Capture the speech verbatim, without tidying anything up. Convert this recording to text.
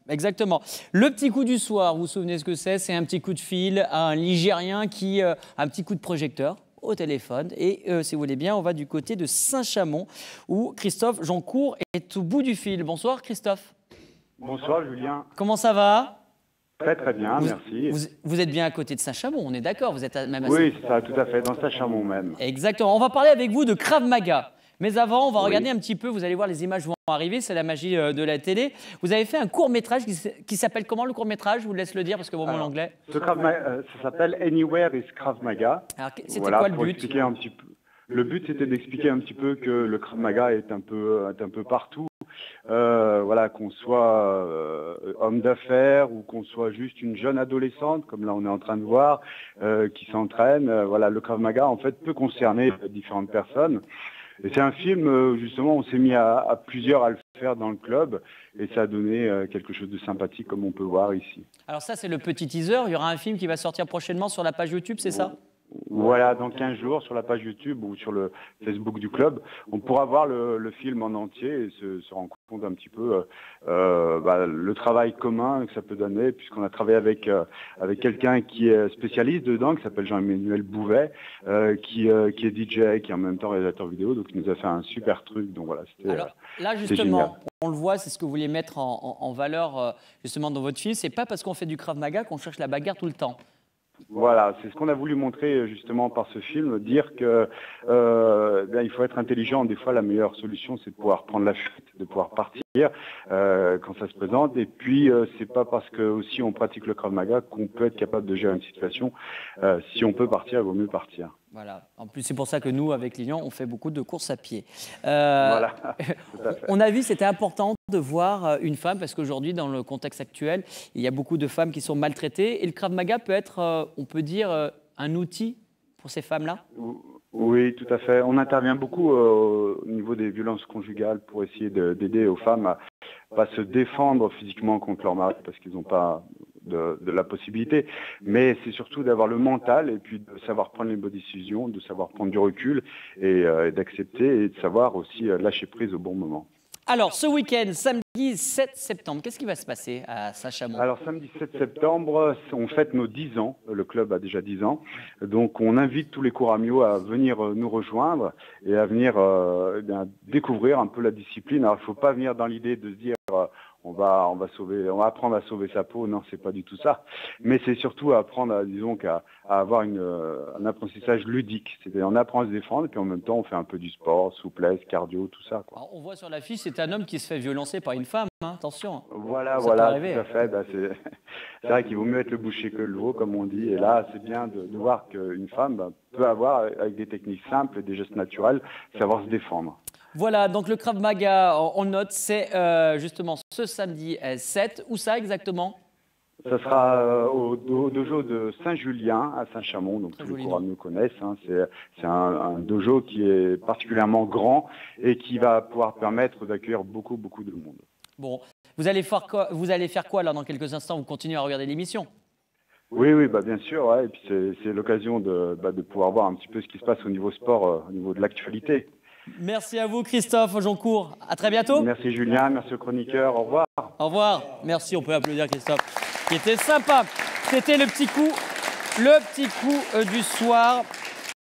Exactement. Le petit coup du soir, vous vous souvenez ce que c'est? C'est un petit coup de fil à un Ligérien qui euh, a un petit coup de projecteur au téléphone. Et euh, si vous voulez bien, on va du côté de Saint-Chamond où Christophe Joncourt est au bout du fil. Bonsoir Christophe. Bonsoir Julien. Comment ça va? Très très bien, vous, merci. Vous, vous êtes bien à côté de Saint-Chamond, on est d'accord? Vous êtes à, même à Oui, c'est ça, tout à fait, dans Saint-Chamond même. Exactement. On va parler avec vous de Krav Maga. Mais avant, on va oui. regarder un petit peu, vous allez voir, les images vont arriver, c'est la magie de la télé. Vous avez fait un court-métrage qui, qui s'appelle comment le court-métrage? Je vous laisse le dire parce que bon, mon anglais. Ce Krav Maga, euh, ça s'appelle Anywhere is Krav Maga. Alors, c'était voilà, quoi le pour but? expliquer un petit peu. Le but, c'était d'expliquer un petit peu que le Krav Maga est un peu, est un peu partout. Euh, voilà, qu'on soit euh, homme d'affaires ou qu'on soit juste une jeune adolescente, comme là on est en train de voir, euh, qui s'entraîne. Euh, voilà, le Krav Maga en fait peut concerner différentes personnes. Et c'est un film euh, justement, on s'est mis à, à plusieurs à le faire dans le club et ça a donné euh, quelque chose de sympathique comme on peut voir ici. Alors ça c'est le petit teaser. Il y aura un film qui va sortir prochainement sur la page YouTube, c'est ça? Voilà, dans quinze jours, sur la page YouTube ou sur le Facebook du club, on pourra voir le, le film en entier et se, se rendre compte un petit peu euh, bah, le travail commun que ça peut donner, puisqu'on a travaillé avec, euh, avec quelqu'un qui est spécialiste dedans, qui s'appelle Jean-Emmanuel Bouvet, euh, qui, euh, qui est D J, qui est en même temps réalisateur vidéo, donc il nous a fait un super truc. Donc voilà, c'était Alors là, justement, on le voit, c'est ce que vous vouliez mettre en, en, en valeur justement dans votre film. C'est pas parce qu'on fait du Krav Maga qu'on cherche la bagarre tout le temps. Voilà, c'est ce qu'on a voulu montrer justement par ce film, dire que euh, ben, il faut être intelligent. Des fois, la meilleure solution, c'est de pouvoir prendre la fuite, de pouvoir partir euh, quand ça se présente. Et puis, euh, c'est pas parce que aussi on pratique le Krav Maga qu'on peut être capable de gérer une situation. Euh, si on peut partir, il vaut mieux partir. Voilà. En plus, c'est pour ça que nous, avec Lilian, on fait beaucoup de courses à pied. Euh, voilà. Tout à fait. On a vu, c'était important de voir une femme, parce qu'aujourd'hui, dans le contexte actuel, il y a beaucoup de femmes qui sont maltraitées. Et le Krav Maga peut être, on peut dire, un outil pour ces femmes-là? Oui, tout à fait. On intervient beaucoup euh, au niveau des violences conjugales pour essayer d'aider aux femmes à pas se défendre physiquement contre leur mari parce qu'ils n'ont pas de, de la possibilité. Mais c'est surtout d'avoir le mental et puis de savoir prendre les bonnes décisions, de savoir prendre du recul et, euh, et d'accepter et de savoir aussi euh, lâcher prise au bon moment. Alors, ce week-end, samedi sept septembre, qu'est-ce qui va se passer à Saint-Chamond? Alors, samedi sept septembre, on fête nos dix ans. Le club a déjà dix ans. Donc, on invite tous les Couramiaux à venir nous rejoindre et à venir euh, eh bien, découvrir un peu la discipline. Alors, il ne faut pas venir dans l'idée de se dire... Euh, On va, on va sauver, on va apprendre à sauver sa peau. Non, c'est pas du tout ça. Mais c'est surtout apprendre, à, disons, qu'à à avoir une, un apprentissage ludique. C'est-à-dire, on apprend à se défendre, et puis en même temps, on fait un peu du sport, souplesse, cardio, tout ça, quoi. Alors, on voit sur l'affiche, c'est un homme qui se fait violencer par une femme. Hein, attention. Voilà, ça voilà, tout à fait. Bah, c'est vrai qu'il vaut mieux être le boucher que le veau, comme on dit. Et là, c'est bien de, de voir qu'une femme bah, peut avoir, avec des techniques simples et des gestes naturels, savoir se défendre. Voilà, donc le Krav Maga, on note, c'est euh, justement ce samedi sept. Où ça exactement? Ça sera euh, au, au dojo de Saint-Julien à Saint-Chamond, donc tous les Couramiaux connaissent. Hein. C'est un, un dojo qui est particulièrement grand et qui va pouvoir permettre d'accueillir beaucoup, beaucoup de monde. Bon, vous allez faire quoi, vous allez faire quoi là dans quelques instants? Vous continuez à regarder l'émission? Oui, oui, bah bien sûr, ouais. Et puis c'est l'occasion de, bah, de pouvoir voir un petit peu ce qui se passe au niveau sport, euh, au niveau de l'actualité. Merci à vous Christophe Joncourt. À très bientôt. Merci Julien, merci au chroniqueur. Au revoir. Au revoir. Merci, on peut applaudir Christophe. Qui était sympa. C'était le petit coup, le petit coup euh, du soir.